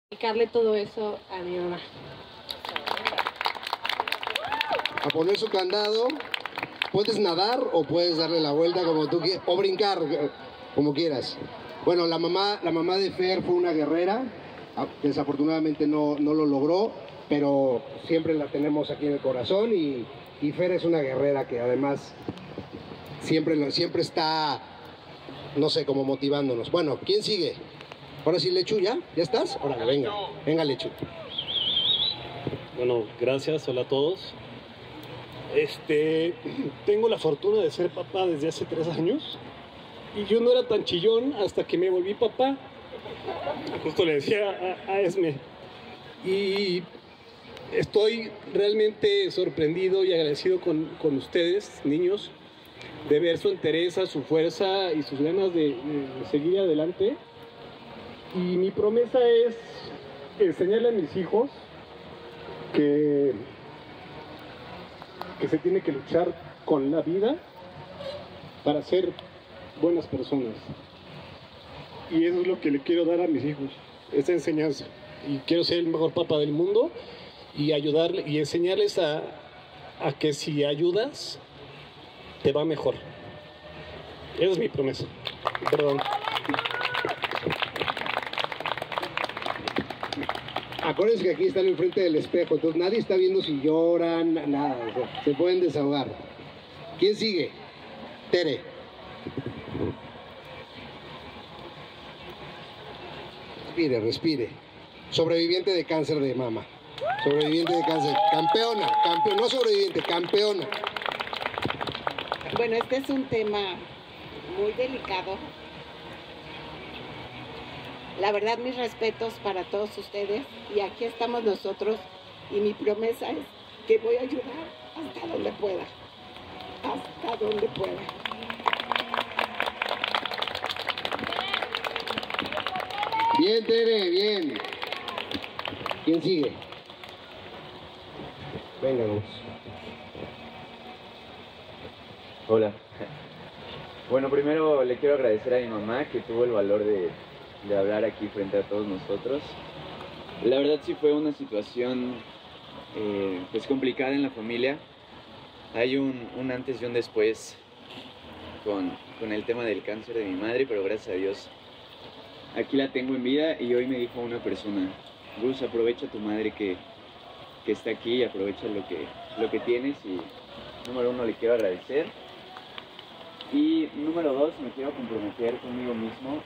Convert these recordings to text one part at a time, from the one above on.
dedicarle todo eso a mi mamá. A poner su candado. Puedes nadar o puedes darle la vuelta como tú quieras, o brincar como quieras. Bueno, la mamá de Fer fue una guerrera, desafortunadamente no lo logró, pero siempre la tenemos aquí en el corazón y Fer es una guerrera que además siempre está, no sé, como motivándonos. Bueno, ¿quién sigue? Ahora sí, Lechu, ¿ya? ¿Ya estás? Órale, venga Lechu. Bueno, gracias, hola a todos. Tengo la fortuna de ser papá desde hace 3 años y yo no era tan chillón hasta que me volví papá. Justo le decía a Esme. Y estoy realmente sorprendido y agradecido con ustedes, niños, de ver su entereza, su fuerza y sus ganas de seguir adelante. Y mi promesa es enseñarle a mis hijos que se tiene que luchar con la vida para ser buenas personas. Y eso es lo que le quiero dar a mis hijos, esa enseñanza. Y quiero ser el mejor papá del mundo y ayudarle y enseñarles a que si ayudas, te va mejor. Esa es mi promesa. Perdón. Acuérdense que aquí están enfrente del espejo, entonces nadie está viendo si lloran, nada, o sea, se pueden desahogar. ¿Quién sigue? Tere. Respire. Sobreviviente de cáncer de mama. Sobreviviente de cáncer. Campeona, no sobreviviente, campeona. Bueno, este es un tema muy delicado. La verdad, mis respetos para todos ustedes y aquí estamos nosotros y mi promesa es que voy a ayudar hasta donde pueda, hasta donde pueda. Bien, Tere, bien. ¿Quién sigue? Venga, vos. Hola. Bueno, primero le quiero agradecer a mi mamá que tuvo el valor de hablar aquí frente a todos nosotros. La verdad sí fue una situación pues complicada en la familia. Hay un antes y un después con el tema del cáncer de mi madre, pero gracias a Dios aquí la tengo en vida. Y hoy me dijo una persona: Gus, aprovecha a tu madre que está aquí, aprovecha lo que tienes. Y número 1, le quiero agradecer. Y número 2, me quiero comprometer conmigo mismo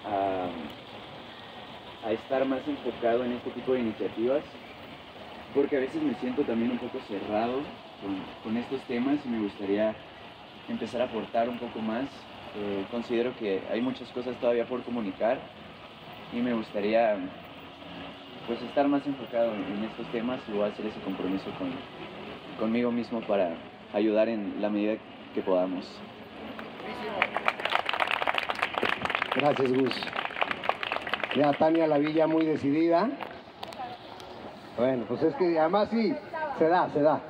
a estar más enfocado en este tipo de iniciativas, porque a veces me siento también un poco cerrado con estos temas y me gustaría empezar a aportar un poco más. Considero que hay muchas cosas todavía por comunicar y me gustaría pues estar más enfocado en estos temas y voy a hacer ese compromiso conmigo mismo para ayudar en la medida que podamos. Gracias, Gus. Ya Tania Lavilla muy decidida. Bueno, pues es que además sí, se da.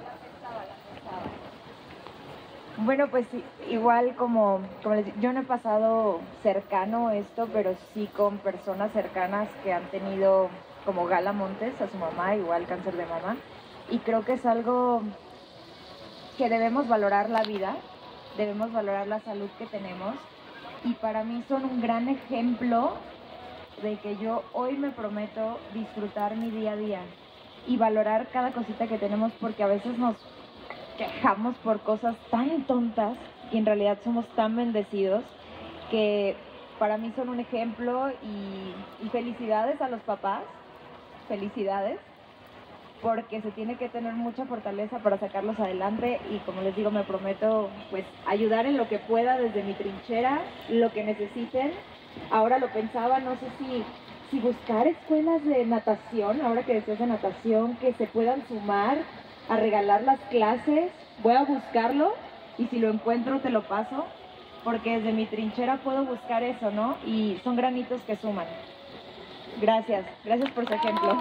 Bueno, pues igual como les digo, yo no he pasado cercano esto, pero sí con personas cercanas que han tenido, como Gala Montes, a su mamá, igual cáncer de mama. Y creo que es algo que debemos valorar la vida, debemos valorar la salud que tenemos. Y para mí son un gran ejemplo de que yo hoy me prometo disfrutar mi día a día y valorar cada cosita que tenemos, porque a veces nos quejamos por cosas tan tontas y en realidad somos tan bendecidos que para mí son un ejemplo. Y felicidades a los papás, felicidades, porque se tiene que tener mucha fortaleza para sacarlos adelante. Y como les digo, me prometo pues ayudar en lo que pueda desde mi trinchera, lo que necesiten. Ahora lo pensaba, no sé si buscar escuelas de natación, ahora que decías de natación, que se puedan sumar a regalar las clases. Voy a buscarlo y si lo encuentro te lo paso, porque desde mi trinchera puedo buscar eso, ¿no? Y son granitos que suman. Gracias por su ejemplo.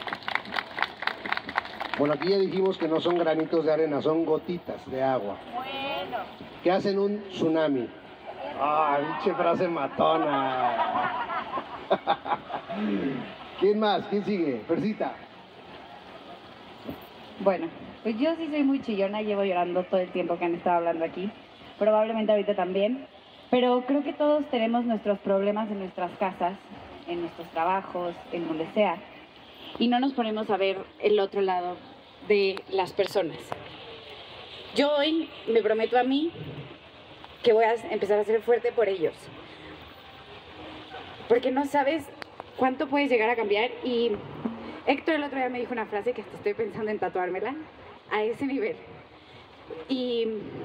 Bueno, aquí ya dijimos que no son granitos de arena, son gotitas de agua. Bueno. Que hacen un tsunami. ¡Ah, pinche frase matona! ¿Quién más? ¿Quién sigue? Fercita. Bueno, pues yo sí soy muy chillona, llevo llorando todo el tiempo que han estado hablando aquí, probablemente ahorita también, pero creo que todos tenemos nuestros problemas en nuestras casas, en nuestros trabajos, en donde sea, y no nos ponemos a ver el otro lado de las personas. Yo hoy me prometo a mí que voy a empezar a ser fuerte por ellos, porque no sabes cuánto puedes llegar a cambiar. Y Héctor el otro día me dijo una frase que hasta estoy pensando en tatuármela a ese nivel, y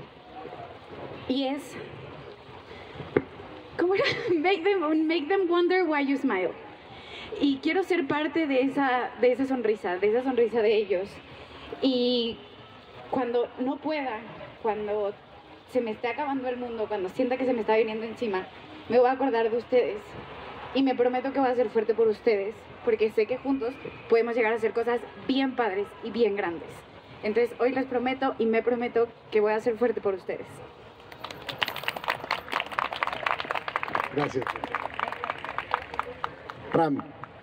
es, ¿cómo era? Make them wonder why you smile. Y quiero ser parte de esa sonrisa de ellos. Y cuando no pueda, cuando se me esté acabando el mundo, cuando sienta que se me está viniendo encima, me voy a acordar de ustedes. Y me prometo que voy a ser fuerte por ustedes, porque sé que juntos podemos llegar a hacer cosas bien padres y bien grandes. Entonces hoy les prometo y me prometo que voy a ser fuerte por ustedes. Gracias. Ram.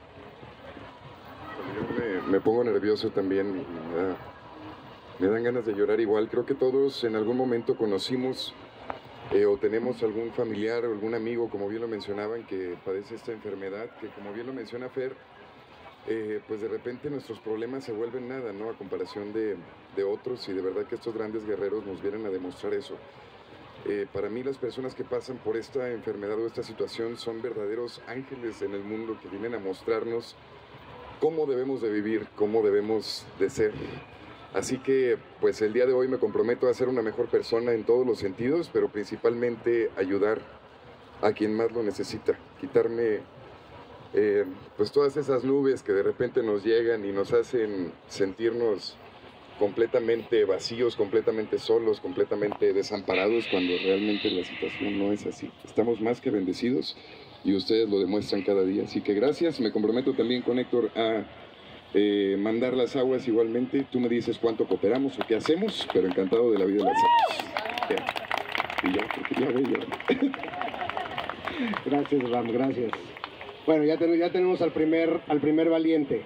Yo me pongo nervioso también y me dan ganas de llorar igual. Creo que todos en algún momento conocimos o tenemos algún familiar o algún amigo, como bien lo mencionaban, que padece esta enfermedad, que como bien lo menciona Fer, pues de repente nuestros problemas se vuelven nada, ¿no? A comparación de otros, y de verdad que estos grandes guerreros nos vienen a demostrar eso. Para mí las personas que pasan por esta enfermedad o esta situación son verdaderos ángeles en el mundo que vienen a mostrarnos cómo debemos de vivir, cómo debemos de ser. Así que pues el día de hoy me comprometo a ser una mejor persona en todos los sentidos, pero principalmente ayudar a quien más lo necesita, quitarme pues todas esas nubes que de repente nos llegan y nos hacen sentirnos completamente vacíos, completamente solos, completamente desamparados, cuando realmente la situación no es así. Estamos más que bendecidos y ustedes lo demuestran cada día. Así que gracias, me comprometo también con Héctor a mandar las aguas igualmente. Tú me dices cuánto cooperamos o qué hacemos, pero encantado de la vida de las aguas. Y ya, porque ya ve, ya. Gracias, Ram, gracias. Bueno, ya tenemos al primer valiente.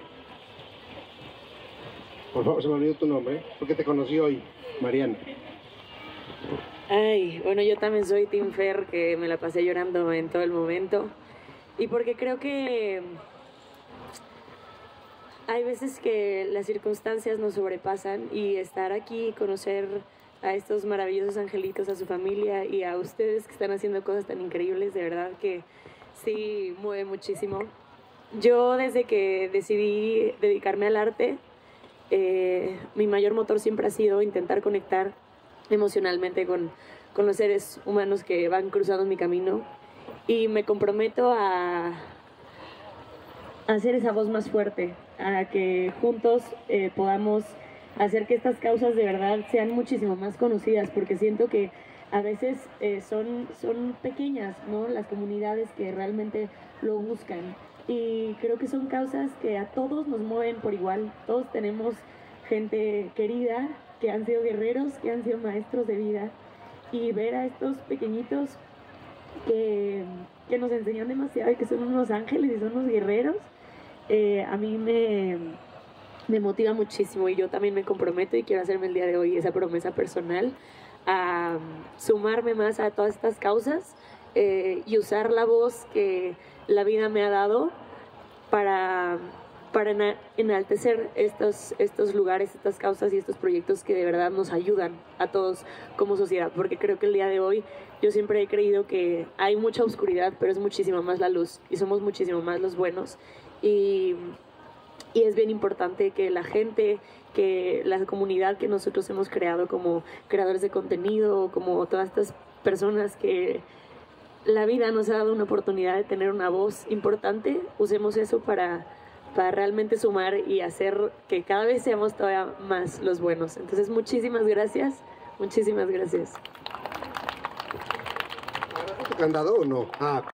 Por favor, se me olvidó tu nombre, porque te conocí hoy, Mariana. Ay, bueno, yo también soy Team Fer, que me la pasé llorando en todo el momento. Y porque creo que hay veces que las circunstancias nos sobrepasan, y estar aquí y conocer a estos maravillosos angelitos, a su familia y a ustedes que están haciendo cosas tan increíbles, de verdad que sí mueve muchísimo. Yo desde que decidí dedicarme al arte, mi mayor motor siempre ha sido intentar conectar emocionalmente con los seres humanos que van cruzando mi camino, y me comprometo a hacer esa voz más fuerte, a que juntos podamos hacer que estas causas de verdad sean muchísimo más conocidas, porque siento que a veces son pequeñas, ¿no?, las comunidades que realmente lo buscan. Y creo que son causas que a todos nos mueven por igual. Todos tenemos gente querida, que han sido guerreros, que han sido maestros de vida. Y ver a estos pequeñitos que nos enseñan demasiado y que son unos ángeles y son unos guerreros, a mí me motiva muchísimo. Y yo también me comprometo y quiero hacerme el día de hoy esa promesa personal, a sumarme más a todas estas causas y usar la voz que la vida me ha dado para enaltecer estos lugares, estas causas y estos proyectos que de verdad nos ayudan a todos como sociedad, porque creo que el día de hoy yo siempre he creído que hay mucha oscuridad, pero es muchísima más la luz y somos muchísimo más los buenos, y es bien importante que la gente, que la comunidad que nosotros hemos creado como creadores de contenido, como todas estas personas que la vida nos ha dado una oportunidad de tener una voz importante, usemos eso para realmente sumar y hacer que cada vez seamos todavía más los buenos. Entonces, muchísimas gracias, muchísimas gracias. ¿Candado o no?